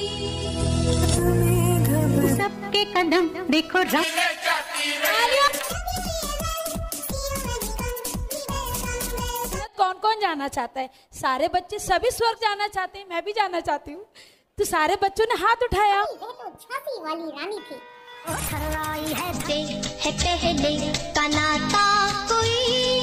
सबके कदम देखो कौन कौन जाना चाहता है? सारे बच्चे, सभी स्वर्ग जाना चाहते हैं, मैं भी जाना चाहती हूँ। तो सारे बच्चों ने हाथ उठाया। झांसी वाली रानी थी। है पहले का नाता कोई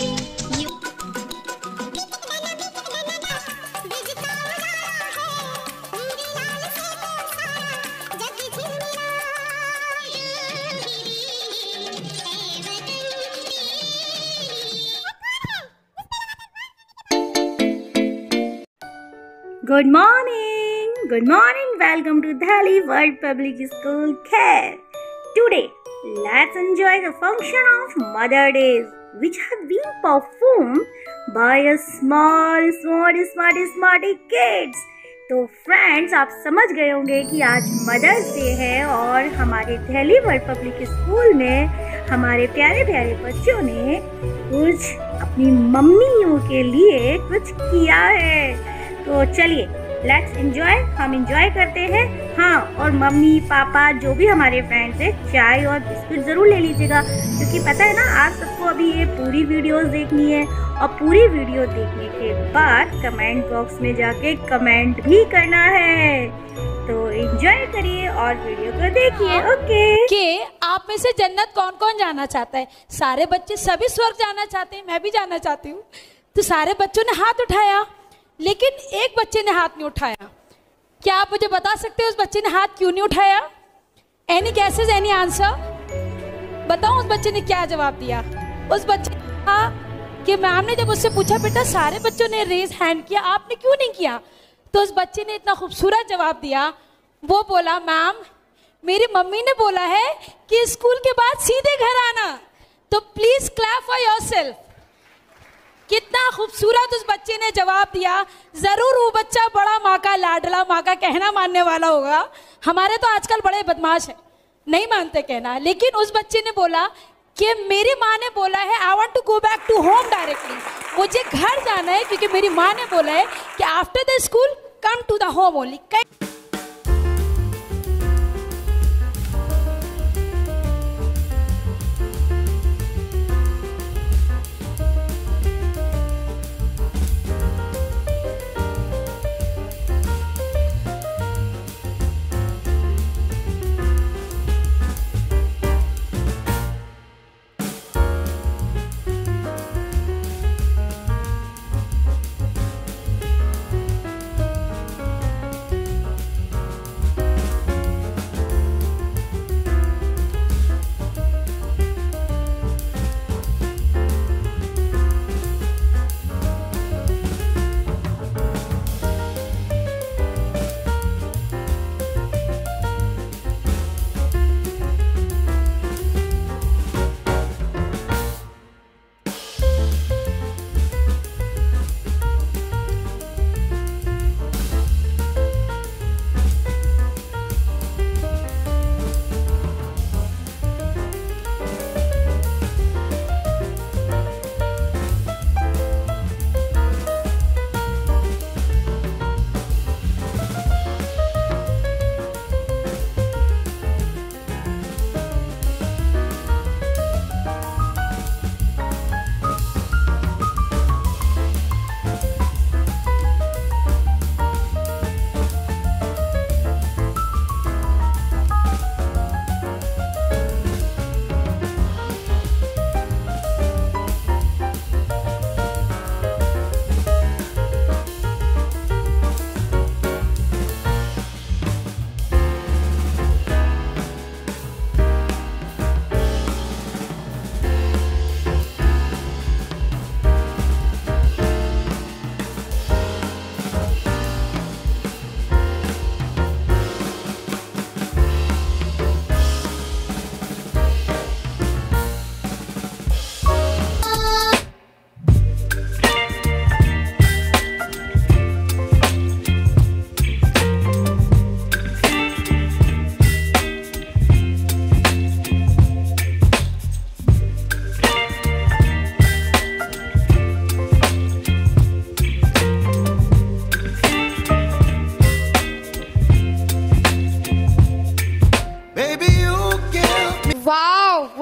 Good morning, welcome to Delhi World Public School Khair. Today, let's enjoy the function of Mother Days, which have been performed by a smarty kids. तो फ्रेंड्स, आप समझ गए होंगे कि आज मदर्स डे है और हमारे दिल्ली वर्ल्ड पब्लिक स्कूल में हमारे प्यारे प्यारे बच्चों ने कुछ अपनी मम्मियों के लिए कुछ किया है। तो चलिए लेट्स एंजॉय, हम एंजॉय करते हैं। हाँ, और मम्मी पापा जो भी हमारे फ्रेंड्स हैं, चाय और बिस्कुट ज़रूर ले लीजिएगा, क्योंकि पता है ना आज सबको अभी ये पूरी वीडियोस देखनी है और पूरी वीडियो देखने के बाद कमेंट बॉक्स में जाके कमेंट भी करना है। तो एंजॉय करिए और वीडियो को देखिए। ओके। कि आप में से जन्नत कौन कौन जाना चाहता है? सारे बच्चे, सभी स्वर्ग जाना चाहते हैं, मैं भी जाना चाहती हूँ। तो सारे बच्चों ने हाथ उठाया, लेकिन एक बच्चे ने हाथ नहीं उठाया। क्या आप मुझे बता सकते हैं उस बच्चे ने हाथ क्यों नहीं उठाया? Any guesses, any answer? बताओ उस बच्चे ने क्या जवाब दिया? उस बच्चे ने कहा कि मैम ने जब उससे पूछा बेटा सारे बच्चों ने रेज हैंड किया, आपने क्यों नहीं किया? तो उस बच्चे ने इतना खूबसूरत जवाब दिया। वो बोला मैम मेरी मम्मी ने बोला है कि स्कूल के बाद सीधे घर आना, तो प्लीज क्लैप फॉर योरसेल्फ। कितना खूबसूरत उस बच्चे ने जवाब दिया। जरूर वो बच्चा बड़ा माँ का लाडला, माँ का कहना मानने वाला होगा। हमारे तो आजकल बड़े बदमाश हैं, नहीं मानते कहना। लेकिन उस बच्चे ने बोला कि मेरी माँ ने बोला है I want to go back to home directly, मुझे घर जाना है क्योंकि मेरी माँ ने बोला है कि after the school come to the home only.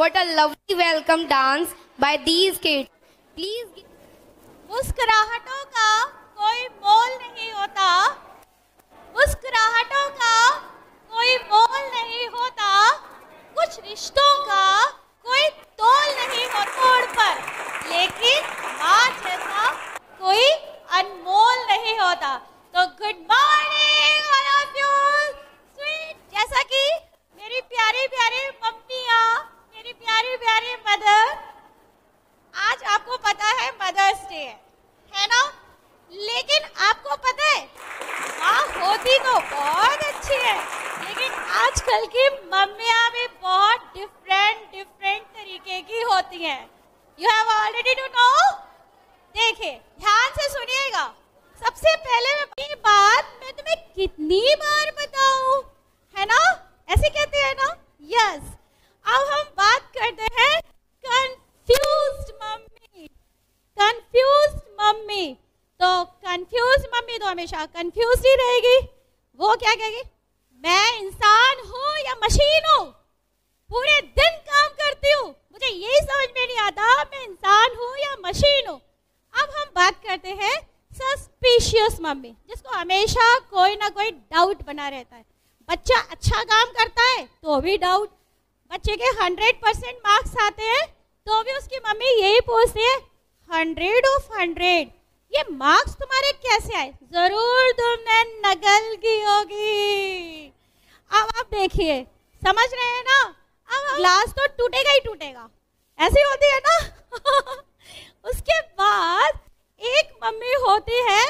What a lovely welcome dance by these kids. Please. मुस्कुराहटों का कोई मोल नहीं होता, मुस्कुराहटों का कोई मोल नहीं होता, कुछ रिश्तों का कोई तोल नहीं होता तोड़ पर, लेकिन माँ जैसा कोई अनमोल नहीं होता। तो good morning all of you sweet. जैसा कि मेरी प्यारी प्यारी मम्मियाँ, मेरी प्यारी प्यारी मदर, आज आपको पता है मदर्स डे है ना, लेकिन आपको पता है माँ होती तो बहुत अच्छी है, लेकिन आजकल की मम्मियाँ भी बहुत डिफरेंट तरीके की होती हैं। You have already to know. देखिए ध्यान से सुनिएगा। सबसे पहले मैं अपनी बात मैं तुम्हें कितनी बार बताऊं, है ना, ऐसे कहते हैं ना, यस। अब हम बात करते हैं कंफ्यूज्ड मम्मी। कंफ्यूज्ड मम्मी तो हमेशा कंफ्यूज ही रहेगी। वो क्या कहेगी, मैं इंसान हूँ या मशीन हूँ, पूरे दिन काम करती हूँ, मुझे यही समझ में नहीं आता मैं इंसान हूँ या मशीन हूँ। अब हम बात करते हैं सस्पिशियस मम्मी, जिसको हमेशा कोई ना कोई डाउट बना रहता है। बच्चा अच्छा काम करता है तो भी डाउट, बच्चे के 100% मार्क्स आते हैं तो भी उसकी मम्मी यही पूछती है 100 of 100 ये मार्क्स तुम्हारे कैसे आए, जरूर तुमने नकल की होगी। अब आप देखिए, समझ रहे हैं ना, अब ग्लास तो टूटेगा ही टूटेगा, ऐसी होती है ना। उसके बाद एक मम्मी होती है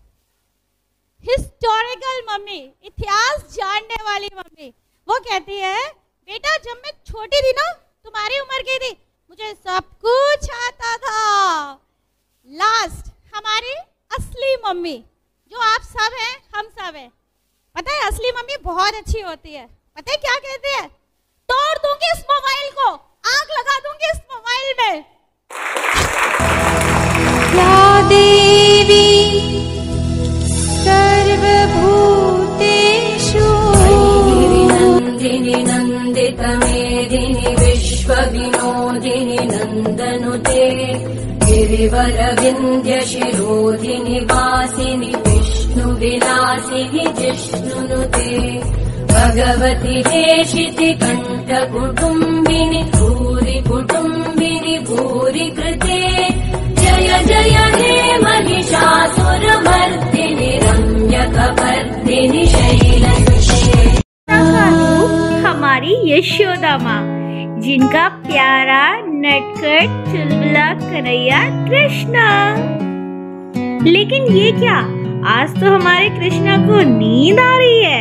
हिस्टोरिकल मम्मी, इतिहास जानने वाली मम्मी। वो कहती है बेटा जब मैं छोटी थी ना, तुम्हारी उम्र की थी, मुझे सब कुछ आता था। लास्ट हमारी असली मम्मी, जो आप सब हैं, हम सब हैं। पता है असली मम्मी बहुत अच्छी होती है। पता है क्या कहती है, तोड़ दूंगी इस मोबाइल को, आग लगा दूंगी इस मोबाइल में। या देवी सर्वभूतेषु गिरिनन्दिनि नन्दितमेदिनि विश्वविनोदिनि नन्दनुते गिरिवरविन्द्यशिरोधिनि वासिनि विष्णुविलासिनि जिष्णुनुते भगवति देशिति कण्ठकुटुम्बिनि भूरि कुटुम्बिनि भूरि कृते जय जय हे महिषासुरमर्दिनि रम्यकपर्दिनि शैलसुते। हमारी यशोदा माँ, जिनका प्यारा नटखट चुलबुला कन्हैया कृष्णा। लेकिन ये क्या, आज तो हमारे कृष्णा को नींद आ रही है।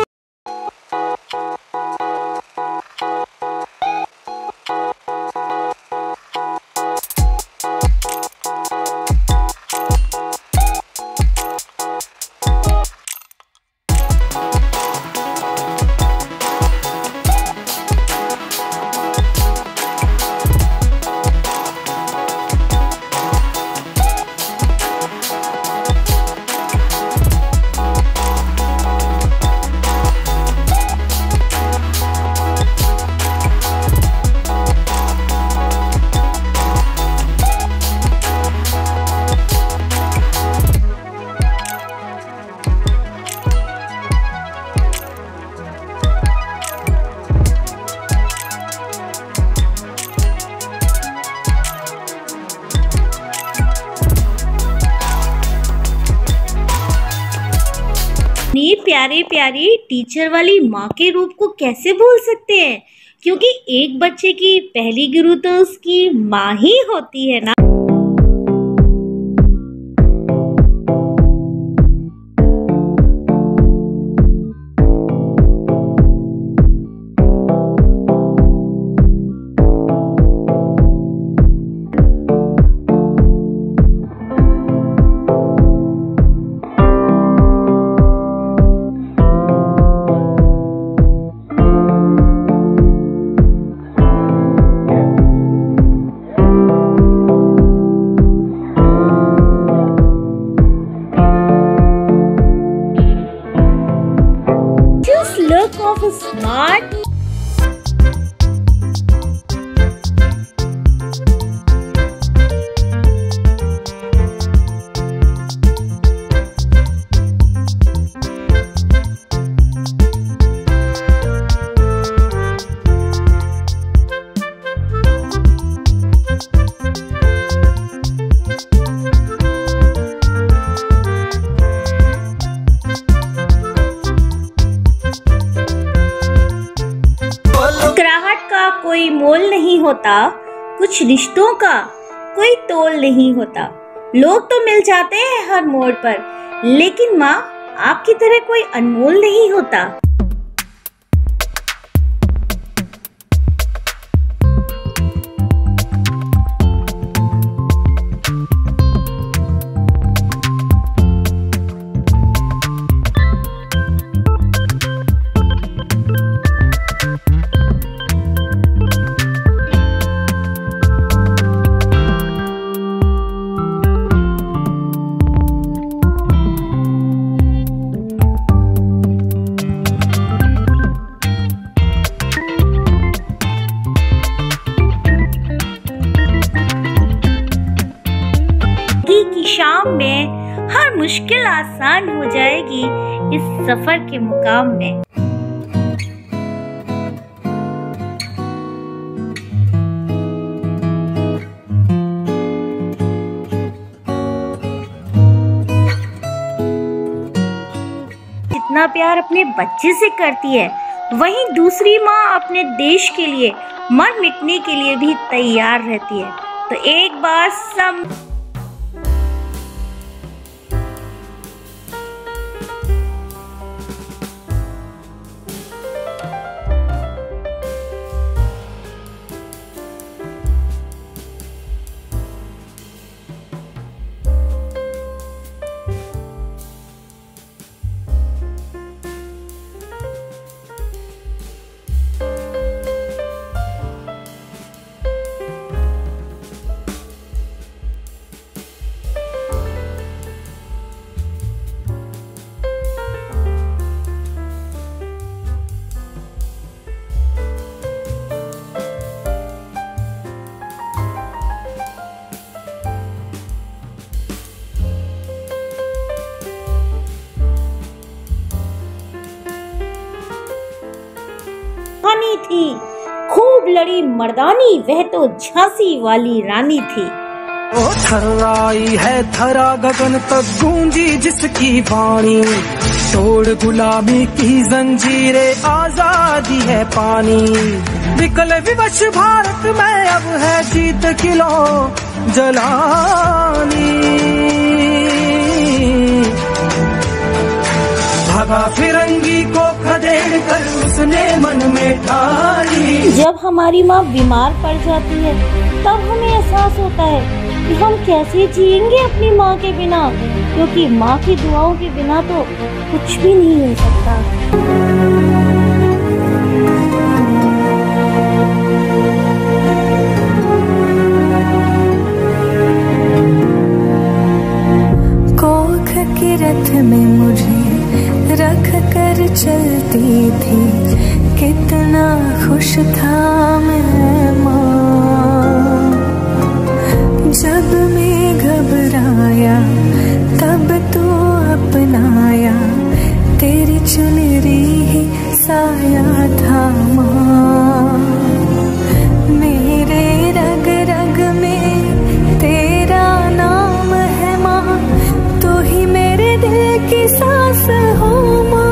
इतनी प्यारी प्यारी टीचर वाली माँ के रूप को कैसे भूल सकते हैं, क्योंकि एक बच्चे की पहली गुरु तो उसकी माँ ही होती है ना। Of a smart कोई मोल नहीं होता, कुछ रिश्तों का कोई तोल नहीं होता। लोग तो मिल जाते हैं हर मोड़ पर, लेकिन माँ आपकी तरह कोई अनमोल नहीं होता। की शाम में हर मुश्किल आसान हो जाएगी इस सफर के मुकाम में। जितना प्यार अपने बच्चे से करती है, वहीं दूसरी माँ अपने देश के लिए मर मिटने के लिए भी तैयार रहती है। तो एक बार सब थी, खूब लड़ी मर्दानी, वह तो झांसी वाली रानी थी। ओ थर्राई है थरा गगन तक गूंजी जिसकी वाणी, तोड़ गुलामी की जंजीरें आजादी है पानी। विकल विवश भारत में अब है जीत किलो जलानी, भगा फिरंगी को खदेड़ कर उसने मन में ठानी। जब हमारी माँ बीमार पड़ जाती है तब हमें एहसास होता है कि हम कैसे जिएंगे अपनी माँ के बिना, क्योंकि माँ की दुआओं के बिना तो कुछ भी नहीं हो सकता। कोख के रथ में मुझे रख कर चलती थी, कितना खुश था मैं माँ। जब मैं घबराया तब तो अपनाया, तेरी चुनरी ही साया था माँ। मेरे रग रग में तेरा नाम है माँ, तू ही मेरे दिल की सांस हो माँ।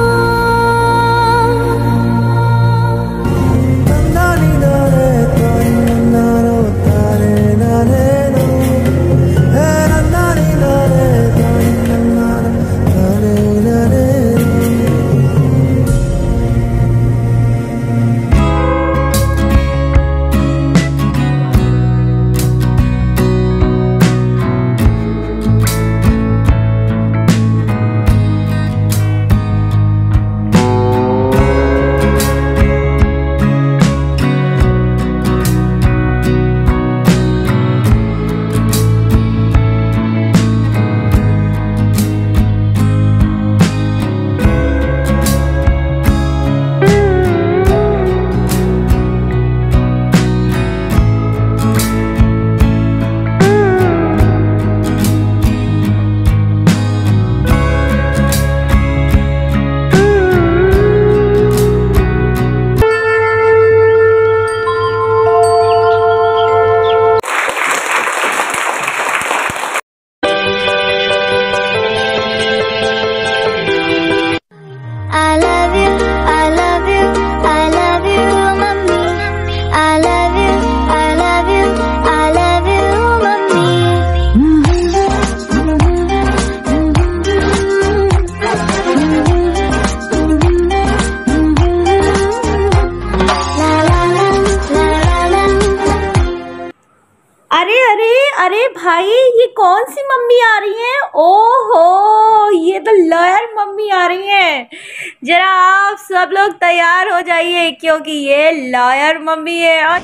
कौन सी मम्मी आ रही है? ओहो, ये तो लॉयर मम्मी आ रही है। जरा आप सब लोग तैयार हो जाइए क्योंकि ये लॉयर मम्मी है। और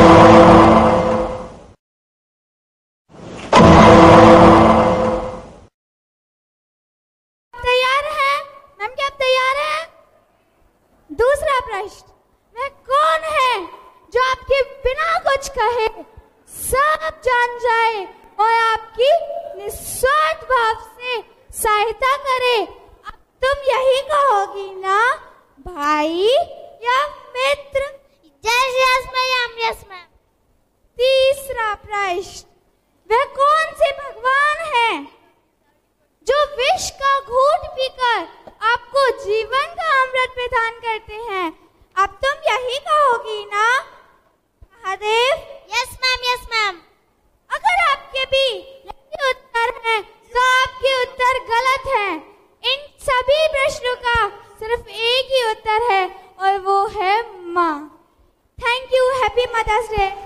तैयार हैं? मैम क्या आप तैयार हैं? दूसरा प्रश्न, वह कौन है जो आपके बिना कुछ कहे सब जान जाए और आपकी निस्वार्थ भाव से सहायता करे? अब तुम यही कहोगी ना, भाई या मित्र? Yes ma'am, yes ma'am. तीसरा प्रश्न, वह कौन से भगवान है जो विष का घूंट पीकर आपको जीवन का अमृत प्रदान करते हैं? अब तुम यही कहोगी ना, Mahadev? Yes ma'am, yes ma'am. अगर आपके भी यही उत्तर है तो आपके उत्तर गलत हैं। इन सभी प्रश्नों का सिर्फ एक ही उत्तर है और वो है माँ। Thank you. Happy mother's day.